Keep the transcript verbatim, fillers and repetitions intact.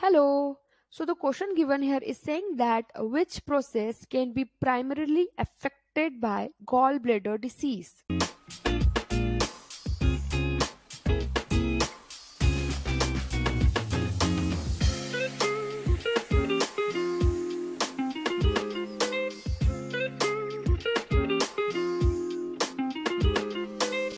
Hello. So the question given here is saying that which process can be primarily affected by gallbladder disease?